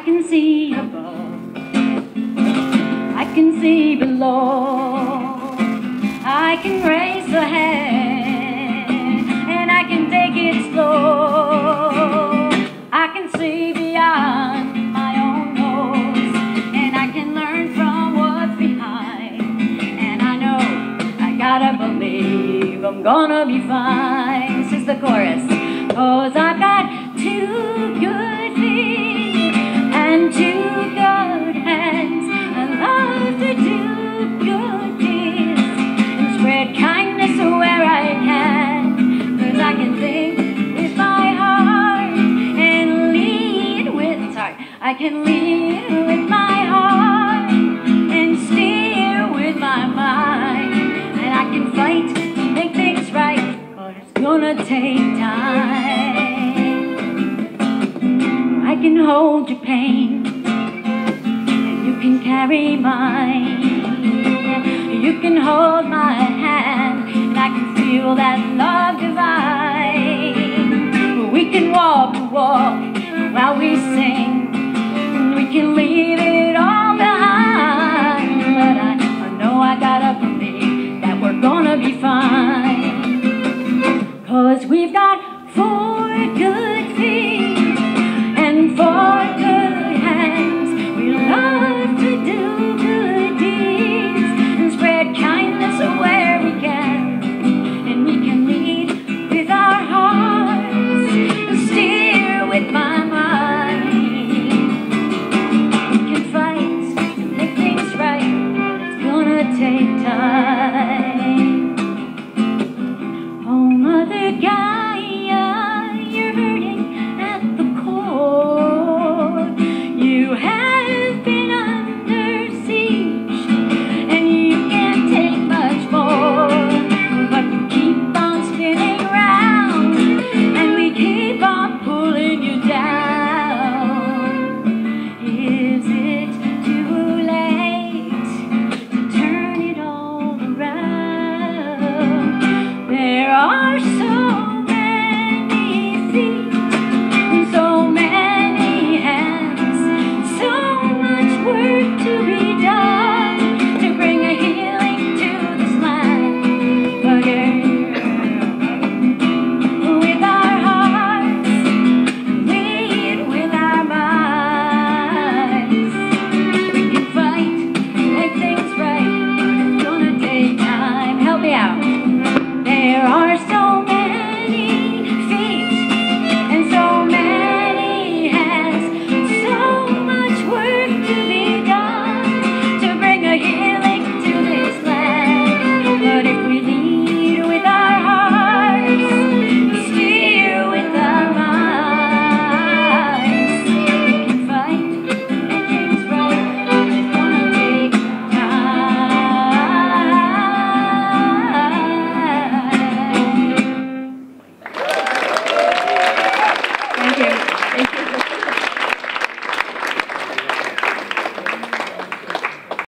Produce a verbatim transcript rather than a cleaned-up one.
can see above, I can see below, I can raise the hand, and I can take it slow. I can see beyond my own nose, and I can learn from what's behind. And I know I gotta believe I'm gonna be fine. This is the chorus. 'Cause I've got two good feet and two good hands. I love to do good deeds and spread kindness where I can. 'Cause I can think with my heart and lead with heart. I can lead with my heart and steer with my mind. And I can fight to make things right, but it's gonna take time. I can hold your pain, and you can carry mine. You can hold my hand, and I can feel that love divine. We can walk the walk while we sing, and we can leave it all behind. But I, I know I gotta believe that we're gonna be fine. 'Cause we've got four good feet and four good hands. We love to do good deeds and spread kindness where we can. And we can lead with our hearts and steer with my mind. We can fight to make things right, but it's gonna take time. Oh, Mother Gaia, you're hurting at the core. You have been under siege, and you can't take much more. But you keep on spinning round, and we keep on pulling you down. Is it too late to turn it all around? There are some